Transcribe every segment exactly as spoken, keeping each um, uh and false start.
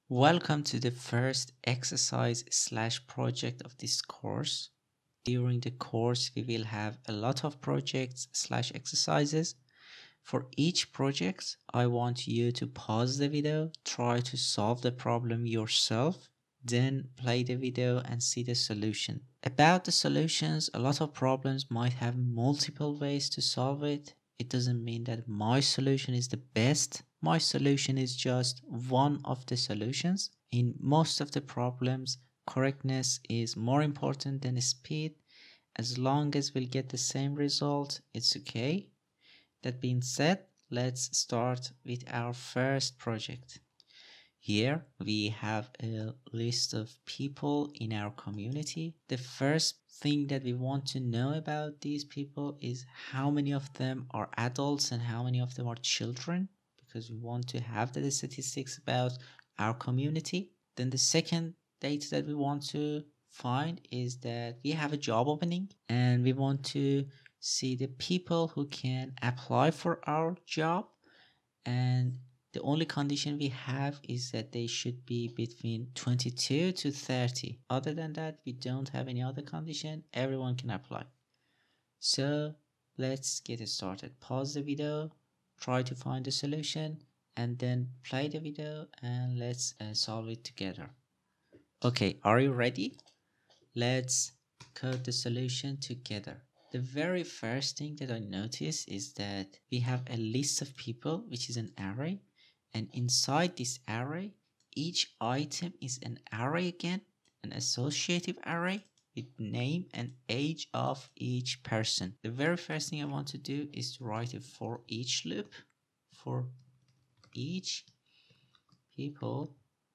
Welcome to the first exercise slash project of this course. During the course, we will have a lot of projects slash exercises. For each project, I want you to pause the video, try to solve the problem yourself, then play the video and see the solution. About the solutions, a lot of problems might have multiple ways to solve it. It doesn't mean that my solution is the best. My solution is just one of the solutions. In most of the problems, correctness is more important than speed. As long as we'll get the same result, it's okay. That being said, let's start with our first project. Here we have a list of people in our community. The first thing that we want to know about these people is how many of them are adults and how many of them are children, because we want to have the statistics about our community. Then the second data that we want to find is that we have a job opening and we want to see the people who can apply for our job, and the only condition we have is that they should be between twenty-two to thirty. Other than that, we don't have any other condition. Everyone can apply. So let's get started. Pause the video, try to find the solution, and then play the video and let's uh, solve it together. Okay, are you ready? Let's code the solution together. The very first thing that I notice is that we have a list of people, which is an array, and inside this array, each item is an array again, an associative array with name and age of each person. The very first thing I want to do is to write a for each loop for each people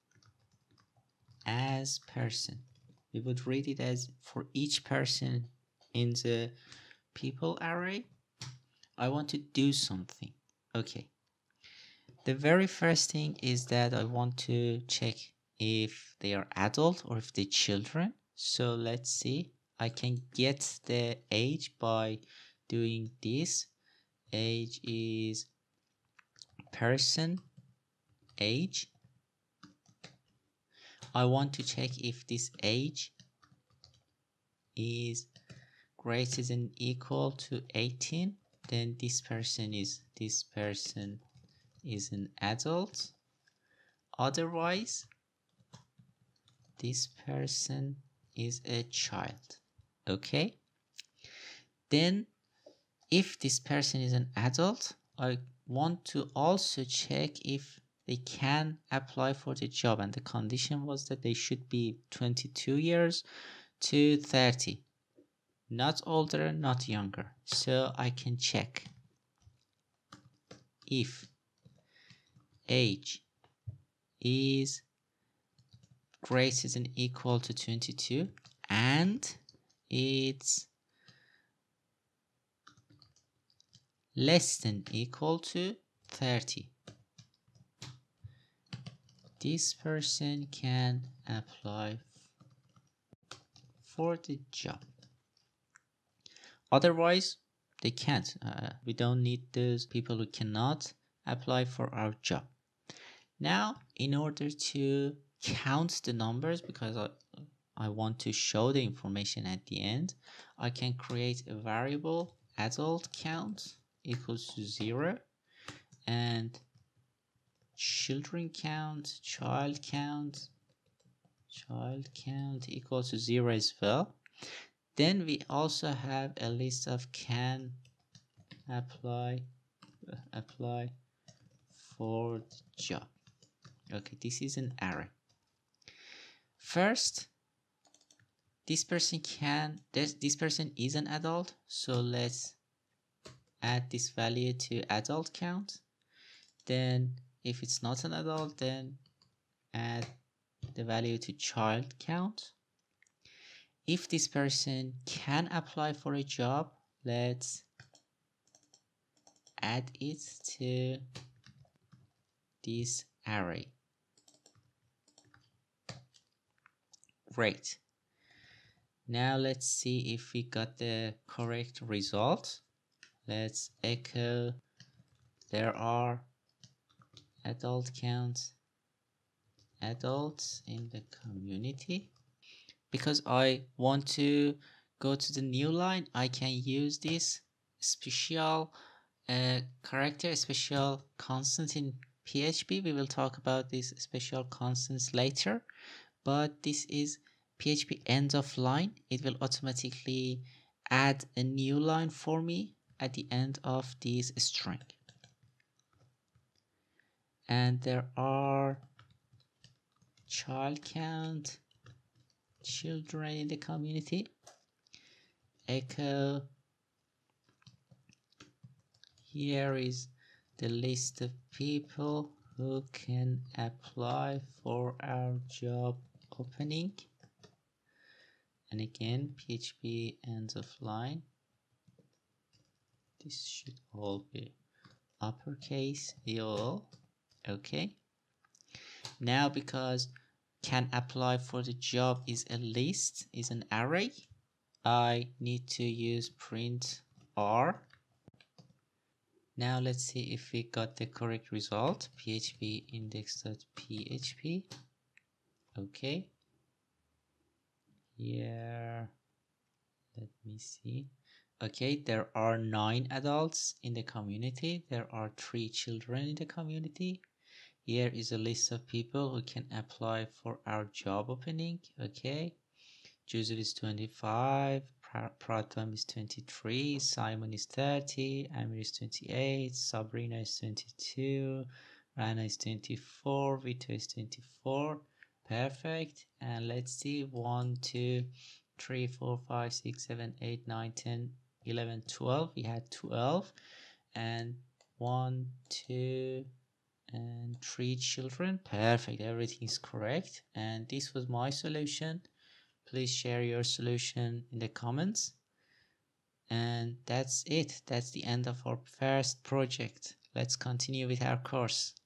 as person. We would read it as for each person in the people array. I want to do something. Okay. The very first thing is that I want to check if they are adult or if they're children. So let's see. I can get the age by doing this. Age is person age. I want to check if this age is greater than equal to eighteen. Then this person is this person is an adult. Otherwise, this person is a child. Okay. Then if this person is an adult, I want to also check if they can apply for the job, and the condition was that they should be twenty-two years to thirty, not older, not younger. So I can check if age is greater than equal to twenty-two and it's less than equal to thirty. This person can apply for the job. Otherwise, they can't. Uh, we don't need those people who cannot apply for our job. Now, in order to count the numbers, because I, I want to show the information at the end, I can create a variable adult count equals to zero and children count, child count, child count equals to zero as well. Then we also have a list of can apply uh, apply for the job. Okay, this is an array. First, this person can this this person is an adult, so let's add this value to adult count. Then if it's not an adult, then add the value to child count. If this person can apply for a job, let's add it to this array. Great. Now let's see if we got the correct result. Let's echo there are adult count adults in the community. Because I want to go to the new line, I can use this special uh, character, special constant in P H P. We will talk about these special constants later, but this is P H P end of line. It will automatically add a new line for me at the end of this string. And there are child count, children in the community. Echo, here is the list of people who can apply for our job opening. And again, P H P ends of line. This should all be uppercase, all. Okay. Now, because can apply for the job is a list, is an array, I need to use print R. Now let's see if we got the correct result. P H P index.php. Okay. Here, let me see. Okay, there are nine adults in the community. There are three children in the community. Here is a list of people who can apply for our job opening. Okay. Joseph is twenty-five, Pratham is twenty-three, Simon is thirty, Amir is twenty-eight, Sabrina is twenty-two, Rana is twenty-four, Vito is twenty-four. Perfect. And let's see, one, two, three, four, five, six, seven, eight, nine, ten, eleven, twelve. We had twelve. And one, two, and three children. Perfect. Everything is correct. And this was my solution. Please share your solution in the comments. And that's it. That's the end of our first project. Let's continue with our course.